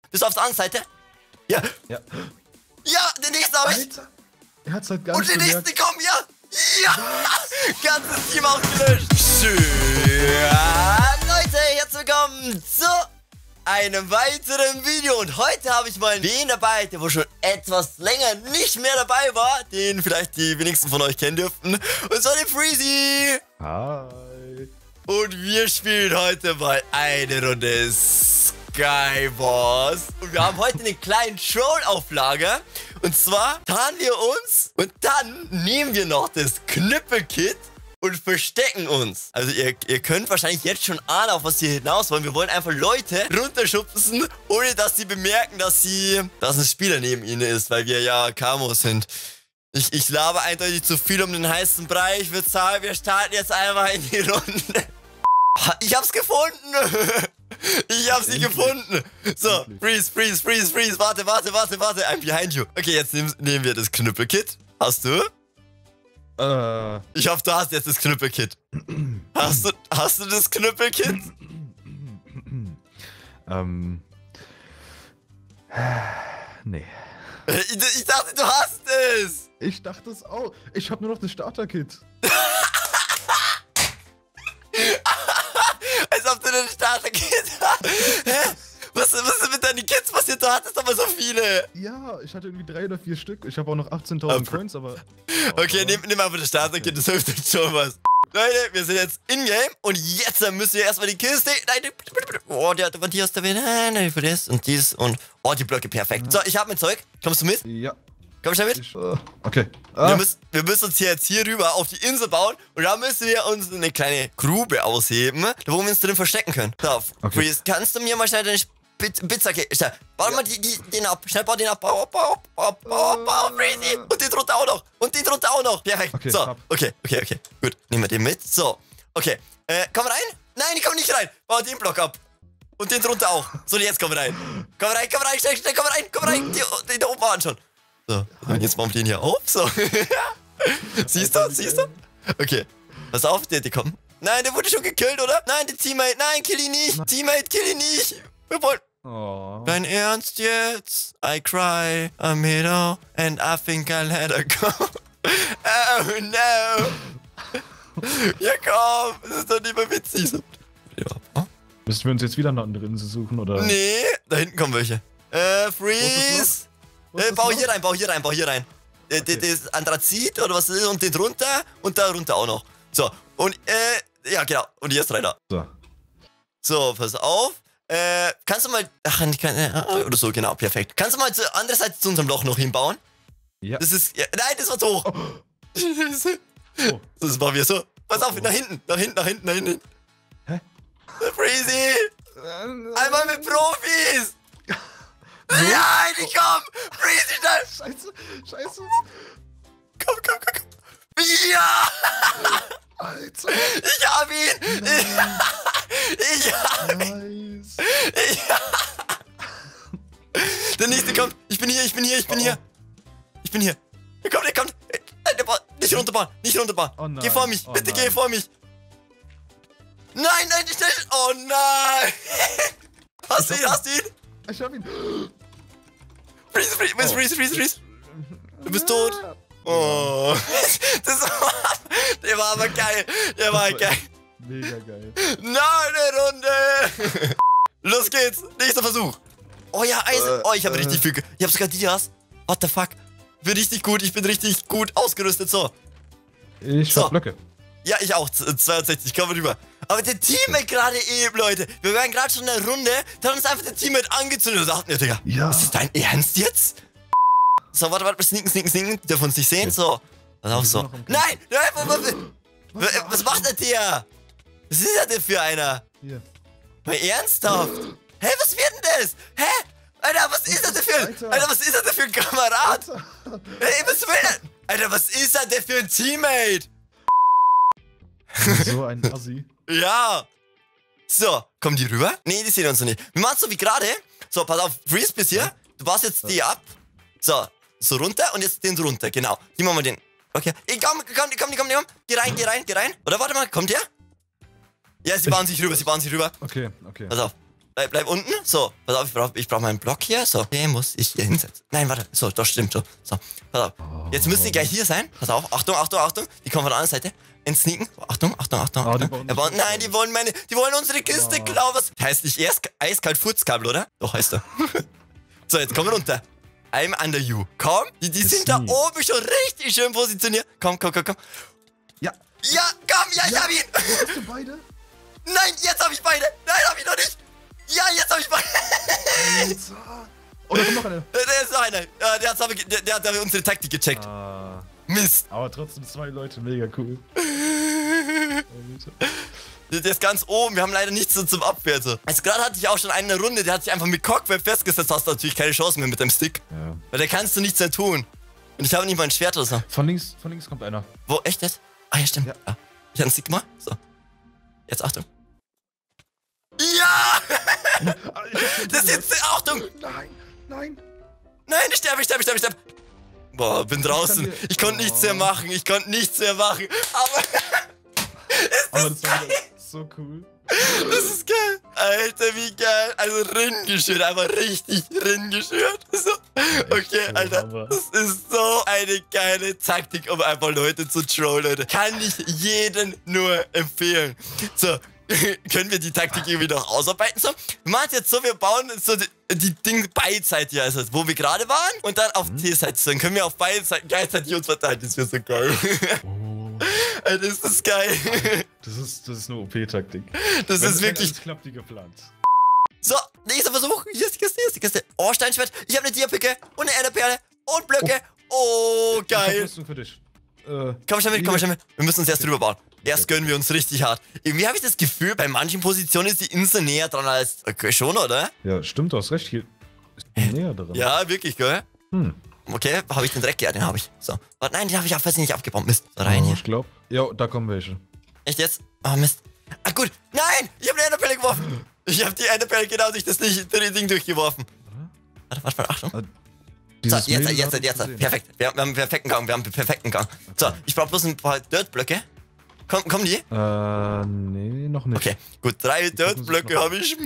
Bist du auf der anderen Seite? Ja. Ja. Ja, den nächsten habe ich. Alter. Er hat's halt gar Und nicht den nächsten gemerkt. kommen, ja. Ja. Ganzes Team ausgelöscht. Schön. Leute, herzlich willkommen zu einem weiteren Video. Und heute habe ich mal den dabei, der wohl schon etwas länger nicht mehr dabei war. Den vielleicht die wenigsten von euch kennen dürften. Und zwar den Freezy. Hi. Und wir spielen heute mal eine Runde Skywars. Und wir haben heute einen kleinen Troll-Auflager. Und zwar tarnen wir uns und dann nehmen wir noch das Knüppelkit und verstecken uns. Also ihr könnt wahrscheinlich jetzt schon ahnen, auf was wir hinaus wollen. Wir wollen einfach Leute runterschubsen, ohne dass sie bemerken, dass ein Spieler neben ihnen ist, weil wir ja Kamos sind. Ich laber eindeutig zu viel um den heißen Brei. Ich würde sagen, wir starten jetzt einmal in die Runde. Ich hab's gefunden. Ich hab sie gefunden. So, freeze. Warte. I'm behind you. Okay, jetzt nehmen wir das Knüppelkit. Hast du? Ich hoffe, du hast jetzt das Knüppelkit. Hast du das Knüppelkit? Nee. Ich dachte, du hast es. Ich dachte es auch. Ich habe nur noch das Starter-Kit. Als ob du den Starter-Kit hast. Hä? Was ist mit deinen Kids passiert? Du hattest aber so viele. Ja, ich hatte irgendwie 3 oder 4 Stück. Ich habe auch noch 18.000 Coins, aber... Okay, nimm einfach das Starter-Kit, das hilft uns schon was. Leute, wir sind jetzt in-game und jetzt müssen wir erstmal die Kiste... Nein, oh, die hast du wieder... Nein, für das und dies und... Oh, die Blöcke, perfekt. So, ich hab mein Zeug. Kommst du mit? Ja. Komm schnell mit. Okay. Wir müssen uns jetzt hier rüber auf die Insel bauen und da müssen wir uns eine kleine Grube ausheben, wo wir uns drin verstecken können. So, okay. Freeze, kannst du mir mal schnell deine Pizza-Kiste... Bau mal den ab. Schnell bau den ab. Bau, Freezy. Und den drunter auch noch. Und den drunter auch noch. Perfekt. Okay, so, okay. Gut, nehmen wir den mit. So, okay. Komm rein. Nein, ich komm nicht rein. Bau den Block ab. Und den drunter auch. So, jetzt komm rein. Komm rein, schnell, komm rein. Den da oben waren schon. So, und jetzt bauen wir den hier auf. So. Siehst du? Okay. Pass auf, die kommen. Nein, der wurde schon gekillt, oder? Nein, der Teammate. Nein, kill ihn nicht. Teammate, kill ihn nicht. Wir wollen... Oh. Dein Ernst jetzt? I cry a middle and I think I let her go. Oh no. Ja komm, das ist doch nicht mehr witzig. Ja. Müssen wir uns jetzt wieder eine andere Insel suchen, oder? Nee, da hinten kommen welche. Freeze. Bau hier rein. Das Anthrazit oder was ist und den drunter und da runter auch noch. So, und ja genau, und hier ist rein da. So, pass auf. Kannst du mal... Ach, oder so, genau, perfekt. Kannst du mal zur anderen Seite zu unserem Loch noch hinbauen? Ja. Das ist... Ja, nein, das war zu hoch. Oh. Das machen wir so. Pass auf, nach hinten. Hä? Freezy! Einmal mit Profis! Nein, ich komm! Freezy, schnell! Scheiße. Komm. Ja! Alter. Ich hab ihn! Ich hab ihn! Nice. Der nächste kommt. Ich bin hier. Der kommt. Nicht runterbauen. Oh nein. Geh vor mich. Oh Bitte nein. geh vor mich. Nein, nicht schnell. Oh nein. Hast du ihn? Ich hab ihn. Freeze. Du bist tot. Oh. Der war aber geil. Mega geil. Nein, eine Runde. Los geht's. Nächster Versuch. Oh ja, Eisen. Oh, ich habe richtig viel. Ich habe sogar Dias. What the fuck? Ich bin richtig gut ausgerüstet. So. Ich hab Blöcke. Ja, ich auch. 62. Komm rüber. Aber der Teammate gerade eben, Leute. Wir waren gerade schon in der Runde. Da hat uns einfach der Teammate angezündet und sagten, ja, Digga. Ja. Ist das dein Ernst jetzt? So, warte. Sneaken. Dürfen uns nicht sehen. So. Pass auf, so. Nein! Was macht der? Was ist das denn für einer? Hier. Mal ernsthaft? Hä, was wird denn das? Hä? Alter, was ist das denn für ein Kamerad? Hey, was will der? Alter, was ist das denn für ein Teammate? So ein Assi. Ja. So, kommen die rüber? Nee, die sehen uns noch nicht. Wir machen so wie gerade. So, pass auf, Freeze bis hier. Du baust jetzt die ab. So runter und jetzt den so runter, genau. Die machen wir den. Okay. Komm. Geh rein. Oder warte mal, kommt der? Ja, sie bauen sich rüber. Okay. Pass auf. Bleib unten. So, pass auf, ich brauch meinen Block hier. So, den muss ich hier hinsetzen. Nein, warte. So, das stimmt schon. So, pass auf. Jetzt müsst ihr gleich hier sein. Pass auf. Achtung. Die kommen von der anderen Seite. Sneaken. Achtung. Nein, die wollen unsere Kiste klauen. Was? Heißt nicht erst eiskalt Furzkabel, oder? Doch, heißt er. So, jetzt kommen wir runter. I'm under you. Komm. Die sind da oben schon richtig schön positioniert. Komm. Ja. Ja, komm, ja, ich hab ihn. Hast du beide? Nein, jetzt hab ich beide. Nein, hab ich noch nicht. Ja, jetzt hab ich beide. Oh, da kommt noch einer. Der ist noch einer. Der hat aber unsere Taktik gecheckt. Mist. Aber trotzdem 2 Leute, mega cool. Der ist ganz oben. Wir haben leider nichts so zum Abwehr. So. Also gerade hatte ich auch schon eine Runde, der hat sich einfach mit Cockweb festgesetzt. Hast du natürlich keine Chance mehr mit dem Stick. Ja. Weil da kannst du nichts mehr tun. Und ich habe nicht mal ein Schwert oder so. Von links kommt einer. Wo? Echt jetzt? Ah ja, stimmt. Ja. Ja. Ich hab einen Stick gemacht. So. Jetzt Achtung. Ja! Das ist jetzt... Achtung! Nein. Nein, ich sterbe. Boah, bin draußen. Ich konnte nichts mehr machen. Aber... Aber das war so cool. Das ist geil. Alter, wie geil. Also Rinnengeschürt, einfach richtig Rinnengeschürt. So. Okay, Alter. Das ist so eine geile Taktik, um einfach Leute zu trollen, Leute. Kann ich jedem nur empfehlen. So, können wir die Taktik irgendwie noch ausarbeiten? So, wir machen es jetzt so, wir bauen so die Dinge beidseitig, also wo wir gerade waren und dann auf T-Seite. Dann können wir auf beiden Seiten gleichzeitig uns verteilen. Das wäre so geil. Alter, ist das geil. Das ist eine OP-Taktik. Das ist wirklich... Das klappt wie geplant. So, nächster Versuch. Hier ist die Kiste. Oh, Steinschwert. Ich habe eine Diapicke und eine Enderperle und Blöcke. Oh, Ich hab geil. Rüstung für dich. Komm schon mit. Wir müssen uns erst drüber bauen. Erst gönnen wir uns richtig hart. Irgendwie habe ich das Gefühl, bei manchen Positionen ist die Insel näher dran als... Okay, schon, oder? Ja, stimmt, du hast recht. Hier ist näher dran. Ja, wirklich, gell? Okay, habe ich den Dreck? Ja, den habe ich. So. Warte, nein, den habe ich auch fast nicht abgebaut. Mist. So, rein hier. Ich glaube. Ja, da kommen welche. Echt jetzt? Ah, Mist. Ah, gut. Nein! Ich habe eine Enderperle geworfen. Ich habe die Enderperle genau durch das Ding durchgeworfen. Warte, Achtung. So, jetzt. Perfekt. Wir haben einen perfekten Gang. Okay. So, ich brauche bloß ein paar Dirtblöcke. Kommen die? Nee, noch nicht. Okay, gut. 3 Dirtblöcke habe ich.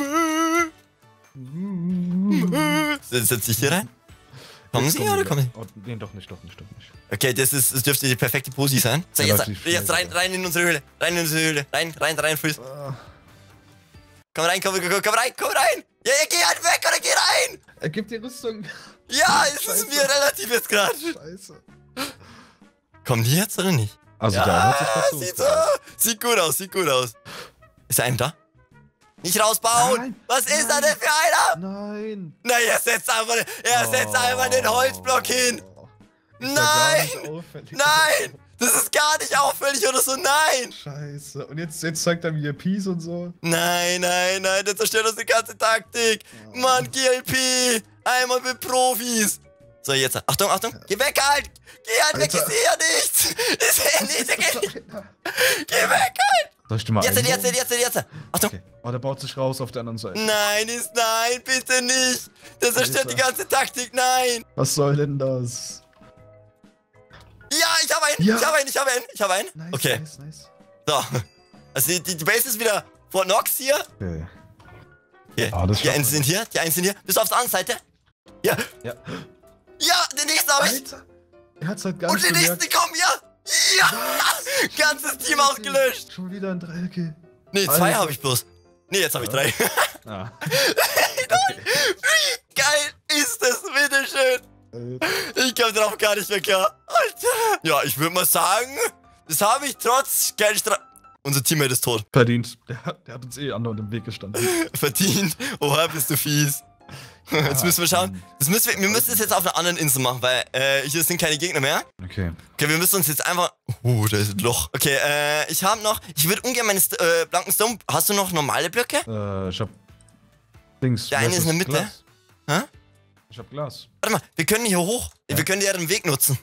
Setz dich hier rein. Kommen sie oder kommen sie? Oh, nee, doch nicht. Okay, das dürfte die perfekte Posi sein. So, jetzt rein in unsere Höhle. Rein, Freeze. Komm rein. Ja, geh halt weg oder geh rein. Er gibt dir Rüstung. Ja, es ist mir relativ jetzt gerade. Scheiße. Kommen die jetzt oder nicht? Also ja, da hat sich sieht gut aus. Ist da einer da? Nicht rausbauen! Nein, Was ist da denn für einer? Nein! Na, er setzt einfach den Holzblock hin! Nein! Nein! Das ist gar nicht auffällig oder so, nein! Scheiße. Und jetzt zeigt er mir Peace und so. Nein, der zerstört uns die ganze Taktik! Oh. Mann, GLP! Einmal mit Profis! So, jetzt. Achtung! Geh weg halt! Weg, ich sehe ja nichts! Ich sehe nichts! Geh weg halt! Soll ich dir mal Jetzt! Achtung! Okay. Oh, der baut sich raus auf der anderen Seite. Nein, bitte nicht! Der zerstört die ganze Taktik, nein! Was soll denn das? Ja, ich habe einen! Ja. Ich habe einen! Nice, Okay. Nice. So. Also die Base ist wieder Fort Knox hier. Okay. Hier. Ah, das Die einen sind hier. Bist du auf der anderen Seite? Ja. Ja, den nächsten habe ich. Alter. Er hat's halt gar Und nicht den nächsten gemerkt. kommen, ja! Ganzes Team ausgelöscht! Schon wieder ein Dreiecke. Nee, 2 Alter. habe ich bloß. Nee, jetzt habe ich 3. Ah. Wie geil ist das, bitteschön? Ich komme drauf gar nicht mehr klar. Alter. Ja, ich würde mal sagen, das habe ich trotz Geldstrafe... Unser Teammate ist tot. Verdient. Der hat uns andauernd im Weg gestanden. Verdient. Oha, bist du fies. Jetzt müssen wir schauen. Wir müssen es jetzt auf einer anderen Insel machen, weil hier sind keine Gegner mehr. Okay. Okay, wir müssen uns jetzt einfach... da ist ein Loch. Okay, ich würde ungern meine blanken Stone... Hast du noch normale Blöcke? Ich hab... Dings. Der eine ist in der Mitte. Glas. Hä? Ich hab Glas. Warte mal, wir können hier hoch. Ja. Wir können ja den Weg nutzen.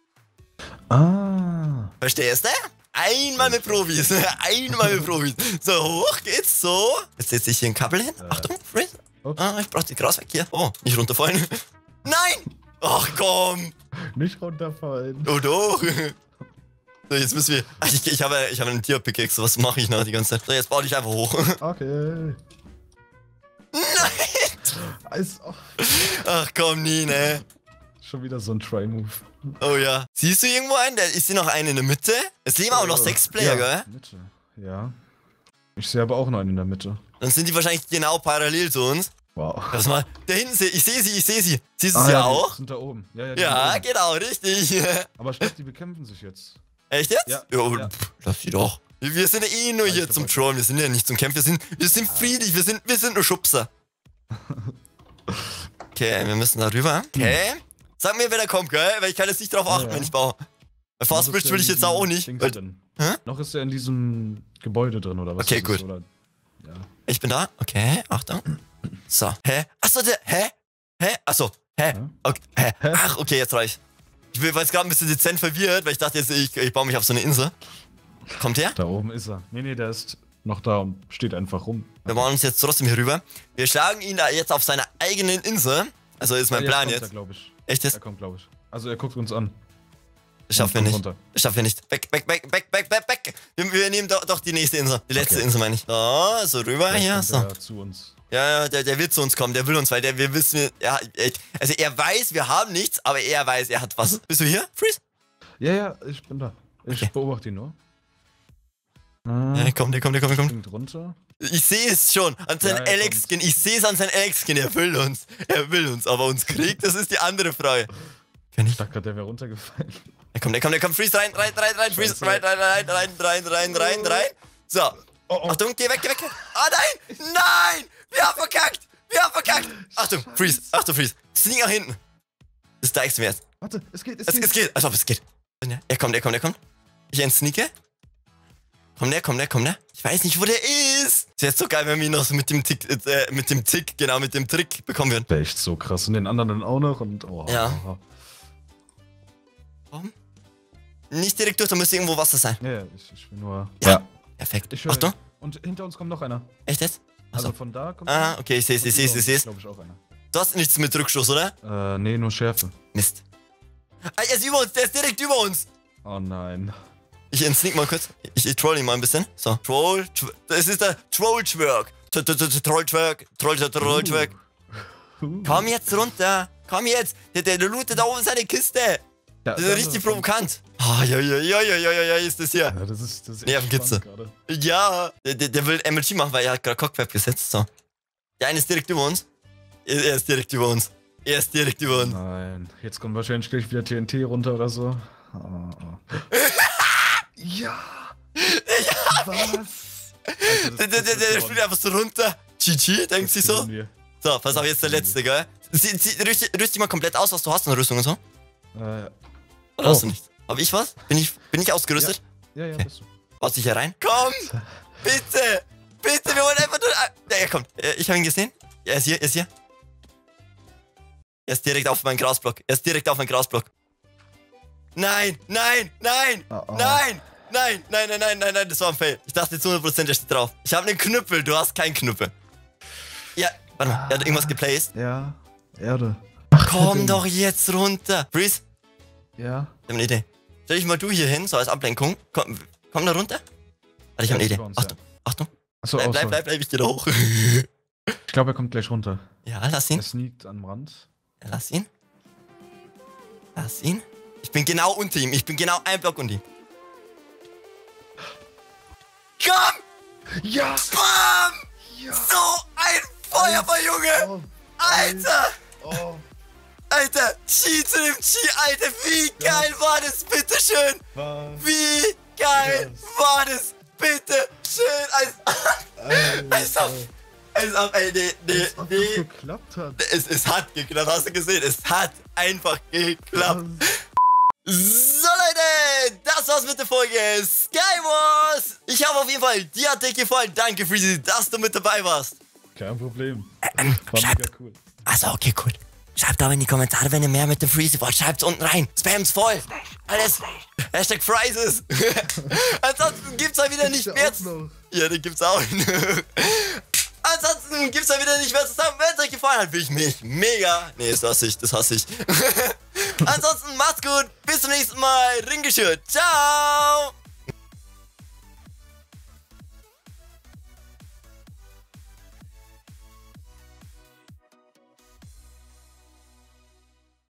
Ah. Verstehst du? Einmal mit Profis. So, hoch geht's, so. Jetzt setze ich hier ein Kabel hin. Achtung, Freeze. Ah, ich brauch die Gras weg hier. Oh, nicht runterfallen. Nein! Ach komm! Nicht runterfallen. Oh doch! So, jetzt müssen wir... Ach, ich habe einen Tier-Pickaxe. Was mache ich noch die ganze Zeit? So, jetzt bau dich einfach hoch. Okay. Ist auch Ach komm, nie, ne? schon wieder so ein Try-Move. Oh ja. Siehst du irgendwo einen? Ist hier noch einen in der Mitte? Es leben auch noch 6 Player, ja, gell? Mitte. Ja. Ich sehe aber auch noch einen in der Mitte. Dann sind die wahrscheinlich genau parallel zu uns. Wow. Lass mal. Da hinten, ich sehe sie. Siehst du sie ja, auch? Die sind da oben. Ja, die Ja, sind oben. genau, richtig. Aber ich glaube, die bekämpfen sich jetzt. Echt jetzt? Ja. Ja. Lass sie doch. Wir sind ja eh nur hier zum Trollen. Wir sind ja nicht zum Kämpfen. Wir sind friedlich. Wir sind nur Schubser. Okay, wir müssen da rüber. Okay. Sag mir, wer da kommt, gell? Weil ich kann jetzt nicht drauf achten, wenn ich baue. Bei Fast Bridge will ich jetzt auch nicht. Noch ist er in diesem Gebäude drin, oder was? Okay, gut. Oder, ja. Ich bin da. Okay, Achtung. So. Hä? Achso, Hä? Achso. Hä? Okay. Hä? Ach, okay, jetzt reicht. Ich war jetzt gerade ein bisschen dezent verwirrt, weil ich dachte jetzt, ich baue mich auf so eine Insel. Kommt der? Da oben ist er. Nee, der ist noch da und steht einfach rum. Wir bauen uns jetzt trotzdem hier rüber. Wir schlagen ihn da jetzt auf seiner eigenen Insel. Also ist mein Plan jetzt. Ich. Echt jetzt? Er kommt, glaube ich. Also er guckt uns an. Das schaffen wir nicht. Das schaffen wir nicht. Weg. Wir nehmen doch die nächste Insel. Die letzte Insel, meine ich. So rüber hier. So. Zu uns. Ja, der will zu uns kommen. Der will uns, weil wir wissen, also er weiß, wir haben nichts, aber er weiß, er hat was. Bist du hier, Freeze? Ja, ich bin da. Ich beobachte ihn nur. Ja, komm. Runter. Ich sehe es schon an seinem Alex-Skin. Ich sehe es an seinem Alex-Skin. Er will uns. Aber uns kriegt, das ist die andere Frage. Ich dachte gerade, der wäre runtergefallen. Der kommt. Freeze rein. Freeze rein. So. Oh. Achtung, geh weg. Ah, nein! Wir haben verkackt! Achtung, Freeze. Sneak nach hinten. Das deichst du mir jetzt. Warte, es geht. Als ob es geht. Er kommt. Ich entsneake. Komm der. Ich weiß nicht, wo der ist. Ist jetzt so geil, wenn wir ihn noch so mit dem Trick bekommen würden. Wäre echt so krass. Und den anderen dann auch noch und ja. Warum? Nicht direkt durch, da müsste irgendwo Wasser sein. Ja, ich will nur... Ja. Perfekt. Achtung. Und hinter uns kommt noch einer. Echt jetzt? Also von da kommt okay, ich seh's. Glaube ich auch einer. Du hast nichts mit Rückstoß, oder? Nee, nur Schärfe. Mist. Er ist über uns, der ist direkt über uns. Oh nein. Ich entsneak mal kurz. Ich troll ihn mal ein bisschen. So. Das ist der Troll-Twerk. Troll-Twerk. Komm jetzt runter. Komm jetzt. Der lootet da oben seine Kiste. Das ist richtig provokant. Ja, ist das hier. Ja, das ist Nervenkitzel. Ja, der will MLG machen, weil er hat gerade Cockweb gesetzt. So. Der eine ist direkt über uns. Er ist direkt über uns. Nein. Jetzt kommt wahrscheinlich gleich wieder TNT runter oder so. Ja! Was? Alter, der spielt einfach so runter. GG, denkt sich so. So, pass auf, jetzt der letzte, gell? Rüst dich mal komplett aus, was du hast in der Rüstung und so. Ja. Oder hast du nichts? Hab ich was? Bin ich ausgerüstet? Ja, bist du. Baust dich hier rein? Komm! Bitte, wir wollen einfach nur... Er kommt. Ich habe ihn gesehen. Er ist hier. Er ist direkt auf meinen Grasblock. Nein! Nein, das war ein Fail. Ich dachte jetzt 100%, er steht drauf. Ich habe einen Knüppel, du hast keinen Knüppel. Ja, warte mal, er hat irgendwas geplaced. Ja, Erde. Komm doch jetzt runter. Freeze. Ja. Ich habe eine Idee. Stell dich mal du hier hin, so als Ablenkung. Komm da runter. Warte, ich habe eine Idee. Achtung. Achso, bleib, ich geh da hoch. Ich glaube, er kommt gleich runter. Ja, lass ihn. Er sneakt am Rand. Ja, lass ihn. Ich bin genau unter ihm. Ich bin genau ein Block unter ihm. Komm! Ja! Bam! Ja! So ein Feuerball, Junge! Alter! Alter! Chi zu dem Chi, Alter! Wie geil war das? Bitteschön! Wie geil war das? Bitteschön! Nee. Geklappt hat. Es hat geklappt, hast du gesehen? Es hat einfach geklappt. So Leute, das war's mit der Folge Skywars. Ich hoffe auf jeden Fall, dir hat dir gefallen. Danke Freezy, dass du mit dabei warst. Kein Problem. War mega cool. Also okay, cool. Schreibt aber in die Kommentare, wenn ihr mehr mit dem Freezy wollt. Schreibt's unten rein. Spam's voll. Alles. Hashtag Phrizes. Ansonsten gibt's da wieder nicht mehr. Ja, den gibt's auch. Ansonsten gibt's da wieder nicht mehr zu sagen. Wenn es euch gefallen hat, will ich mich mega... Nee, das hasse ich. Ansonsten macht's gut. Bis zum nächsten Mal. Ringgeschürt. Ciao.